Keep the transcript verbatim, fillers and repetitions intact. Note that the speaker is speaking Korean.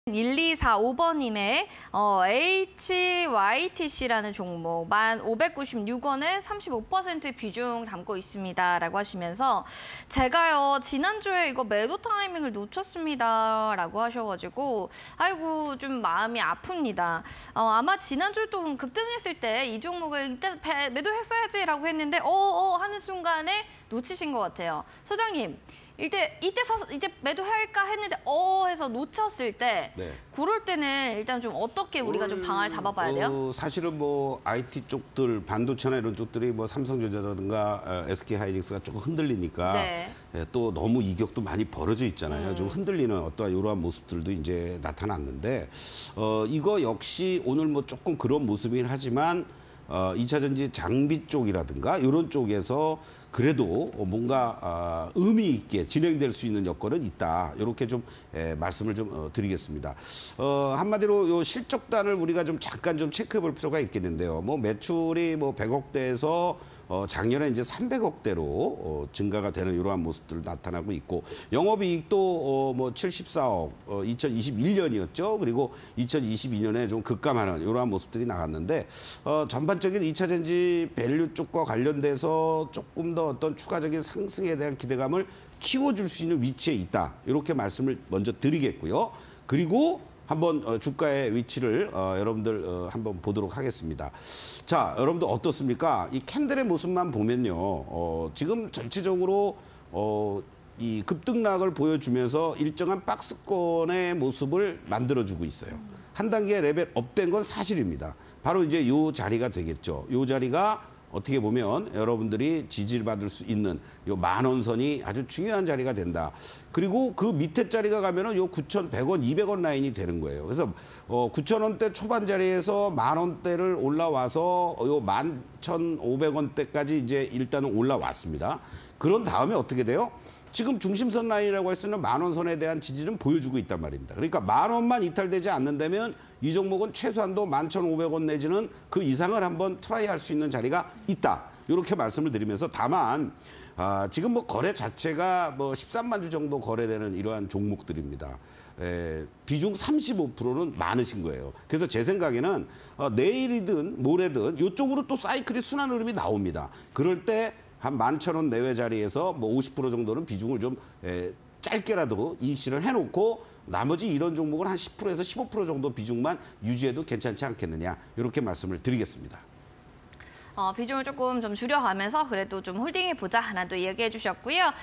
일이사오 번님의 어, 에이치와이티씨라는 종목 만 오백구십육 원에 삼십오 퍼센트 비중 담고 있습니다. 라고 하시면서 제가요 지난주에 이거 매도 타이밍을 놓쳤습니다. 라고 하셔가지고 아이고 좀 마음이 아픕니다. 어, 아마 지난주에 또 급등했을 때 이 종목을 이때 배, 매도했어야지 라고 했는데 어어 하는 순간에 놓치신 것 같아요. 소장님. 이때 이때 사서 이제 매도할까 했는데 어 해서 놓쳤을 때 네. 그럴 때는 일단 좀 어떻게 우리가 좀 방을 잡아봐야 돼요? 어, 사실은 뭐 아이티 쪽들 반도체나 이런 쪽들이 뭐 삼성전자라든가 어, 에스케이하이닉스가 조금 흔들리니까 네. 예, 또 너무 이격도 많이 벌어져 있잖아요. 음. 좀 흔들리는 어떠한 이러한 모습들도 이제 나타났는데 어, 이거 역시 오늘 뭐 조금 그런 모습이긴 하지만 어, 이차전지 장비 쪽이라든가 이런 쪽에서 그래도 뭔가 어, 의미 있게 진행될 수 있는 여건은 있다. 이렇게 좀 에, 말씀을 좀 어, 드리겠습니다. 어, 한마디로 요 실적단을 우리가 좀 잠깐 좀 체크해 볼 필요가 있겠는데요. 뭐 매출이 뭐 백억대에서 어, 작년에 이제 삼백억대로 어, 증가가 되는 이러한 모습들 나타나고 있고 영업이익도 어, 뭐 칠십사억, 어, 이천이십일 년이었죠. 그리고 이천이십이 년에 좀 급감하는 이러한 모습들이 나왔는데 어, 전반적인 이차전지 밸류 쪽과 관련돼서 조금 더 어떤 추가적인 상승에 대한 기대감을 키워줄 수 있는 위치에 있다. 이렇게 말씀을 먼저 드리겠고요. 그리고 한번 주가의 위치를 어, 여러분들 어, 한번 보도록 하겠습니다. 자, 여러분들 어떻습니까? 이 캔들의 모습만 보면요. 어, 지금 전체적으로 어, 이 급등락을 보여주면서 일정한 박스권의 모습을 만들어주고 있어요. 한 단계 레벨 업된 건 사실입니다. 바로 이제 이 자리가 되겠죠. 이 자리가 어떻게 보면 여러분들이 지지를 받을 수 있는 요 만원선이 아주 중요한 자리가 된다. 그리고 그 밑에 자리가 가면은 요 구천백 원, 이백 원 라인이 되는 거예요. 그래서 어 구천 원대 초반 자리에서 만 원대를 올라와서 요 만 천오백 원대까지 이제 일단은 올라왔습니다. 그런 다음에 어떻게 돼요? 지금 중심선 라인이라고 할 수 있는 만원선에 대한 지지는 보여주고 있단 말입니다. 그러니까 만 원만 이탈되지 않는다면 이 종목은 최소한도 만 천오백 원 내지는 그 이상을 한번 트라이할 수 있는 자리가 있다. 이렇게 말씀을 드리면서 다만 아, 지금 뭐 거래 자체가 뭐 십삼만 주 정도 거래되는 이러한 종목들입니다. 에, 비중 삼십오 퍼센트는 많으신 거예요. 그래서 제 생각에는 어, 내일이든 모레든 이쪽으로 또 사이클이 순환 흐름이 나옵니다. 그럴 때 한 만 천 원 내외 자리에서 뭐 오십 퍼센트 정도는 비중을 좀 에, 짧게라도 이식을 해놓고 나머지 이런 종목은 한 십 퍼센트에서 십오 퍼센트 정도 비중만 유지해도 괜찮지 않겠느냐 이렇게 말씀을 드리겠습니다. 어, 비중을 조금 좀 줄여가면서 그래도 좀 홀딩해보자 하나 또 얘기해 주셨고요.